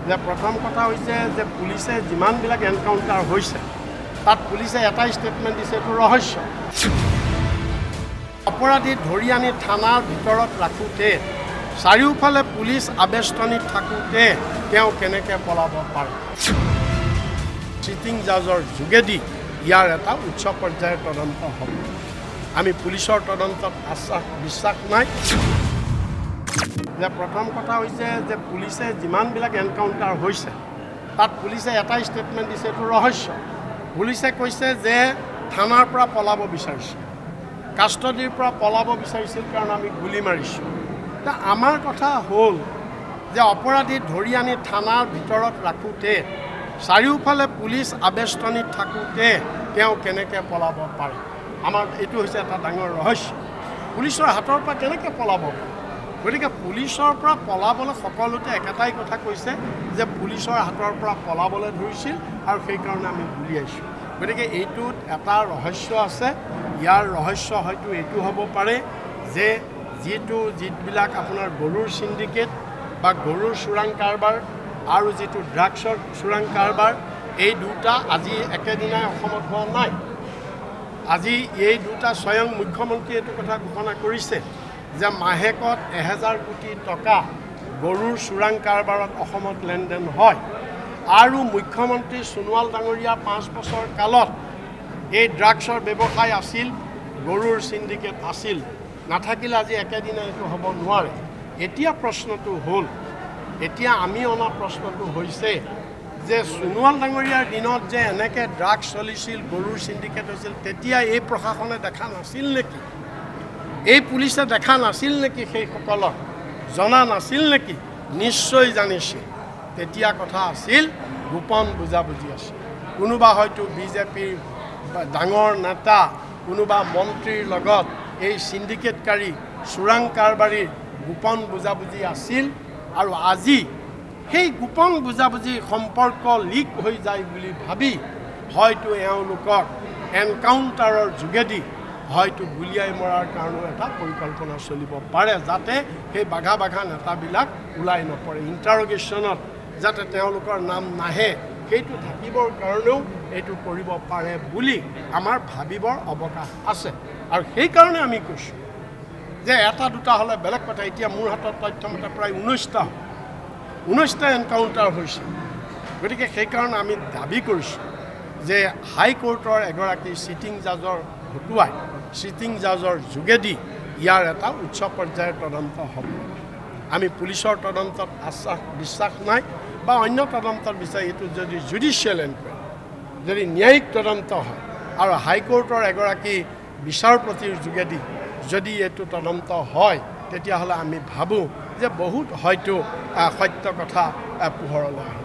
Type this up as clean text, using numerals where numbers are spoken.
যে প্ৰথম কথা হৈছে যে পুলিচে যিমানবিলাক এনকাউণ্টাৰ হৈছে তাত পুলিচে এটাই ষ্টেটমেণ্ট দিছে এইটো ৰহস্য। অপৰাধী ধৰি আনি থানাৰ ভিতৰত ৰাখোঁতে চাৰিওফালে পুলিচ আবেষ্টনীত থাকোঁতে তেওঁ কেনেকৈ পলাব পাৰে। চিটিং জাজৰ যোগেদি ইয়াৰ এটা উচ্চ পৰ্যায়ৰ তদন্ত হ'ব। আমি পুলিচৰ তদন্তত বিশ্বাস নাই। যে প্ৰথম কথা হৈছে যে পুলিচে যিমানবিলাক এনকাউণ্টাৰ হৈছে তাত পুলিচে এটাই ষ্টেটমেণ্ট দিছে এইটো ৰহস্য। পুলিচে কৈছে যে থানাৰ পৰা পলাব বিচাৰিছে, কাষ্টডিৰ পৰা পলাব বিচাৰিছিল কাৰণ আমি গুলি মাৰিছোঁ। আমাৰ কথা হ'ল যে অপৰাধী ধৰি আনি থানাৰ ভিতৰত ৰাখোঁতে চাৰিওফালে পুলিচ আবেষ্টনীত থাকোঁতে তেওঁ কেনেকৈ পলাব পাৰে। আমাৰ এইটো হৈছে এটা ডাঙৰ ৰহস্য। পুলিচৰ হাতৰ পৰা কেনেকৈ পলাব পাৰে। গতিকে পুলিচৰ পৰা পলাবলৈ সকলোতে একেটাই কথা কৈছে যে পুলিচৰ হাতৰ পৰা পলাবলৈ ধৰিছিল আৰু সেইকাৰণে আমি গুলিয়াইছোঁ। গতিকে এইটোত এটা ৰহস্য আছে। ইয়াৰ ৰহস্য হয়তো এইটো হ'ব পাৰে যে যিবিলাক আপোনাৰ গৰুৰ চিণ্ডিকেট বা গৰুৰ চোৰাং কাৰবাৰ আৰু যিটো ড্ৰাগছৰ চোৰাং কাৰবাৰ, এই দুটা আজি একেদিনাই অসমত হোৱা নাই। আজি এই দুটা স্বয়ং মুখ্যমন্ত্ৰীয়ে এইটো কথা ঘোষণা কৰিছে যে মাহেকত 1000 কোটি টকা গৰুৰ চোৰাং কাৰবাৰত অসমত লেনদেন হয়। আৰু মুখ্যমন্ত্ৰী সোণোৱাল ডাঙৰীয়া 5 বছৰ কালত এই ড্ৰাগছৰ ব্যৱসায় আছিল, গৰুৰ চিণ্ডিকেট আছিল। নাথাকিলে আজি একেদিনাই এইটো হ'ব নোৱাৰে। এতিয়া প্ৰশ্নটো হ'ল, এতিয়া আমি অনা প্ৰশ্নটো হৈছে যে সোণোৱাল ডাঙৰীয়াৰ দিনত যে এনেকৈ ড্ৰাগছ চলিছিল, গৰুৰ চিণ্ডিকেট হৈছিল, তেতিয়া এই প্ৰশাসনে দেখা নাছিল নেকি? এই পুলিচে দেখা নাছিল নেকি? সেইসকলক জনা নাছিল নেকি? নিশ্চয় জানিছিল। তেতিয়া কথা আছিল গোপন বুজাবুজি আছিল। কোনোবা হয়তো বিজেপিৰ ডাঙৰ নেতা, কোনোবা মন্ত্ৰীৰ লগত এই চিণ্ডিকেটকাৰী চোৰাং কাৰবাৰীৰ গোপন বুজাবুজি আছিল। আৰু আজি সেই গোপন বুজাবুজি সম্পৰ্ক লিক হৈ যায় বুলি ভাবি হয়তো এওঁলোকক এনকাউণ্টাৰৰ যোগেদি হয়তো গুলিয়াই মৰাৰ কাৰণেও এটা পৰিকল্পনা চলিব পাৰে, যাতে সেই বাঘা নেতাবিলাক ওলাই নপৰে। ইণ্টাৰগেশ্যনত যাতে তেওঁলোকৰ নাম নাহে, সেইটো থাকিবৰ কাৰণেও এইটো কৰিব পাৰে বুলি আমাৰ ভাবিবৰ অৱকাশ আছে। আৰু সেইকাৰণে আমি কৈছোঁ যে এটা দুটা হ'লে বেলেগ কথা। এতিয়া মোৰ হাতত তথ্যমতে প্ৰায় 19টা এনকাউণ্টাৰ হৈছে। গতিকে সেইকাৰণে আমি দাবী কৰিছোঁ যে হাইকোৰ্টৰ এগৰাকী চিটিং জাজৰ হতুৱাই চিটিং জাজৰ যোগেদি ইয়াৰ এটা উচ্চ পৰ্যায়ৰ তদন্ত হ'ব। আমি পুলিচৰ তদন্তত বিশ্বাস নাই বা অন্য তদন্তৰ বিচাৰি এইটো যদি জুডিচিয়েল এনকুৱাৰী, যদি ন্যায়িক তদন্ত হয় আৰু হাইকোৰ্টৰ এগৰাকী বিচাৰপতিৰ যোগেদি যদি এইটো তদন্ত হয়, তেতিয়াহ'লে আমি ভাবোঁ যে বহুত হয়তো সত্য কথা পোহৰলৈ আহিব।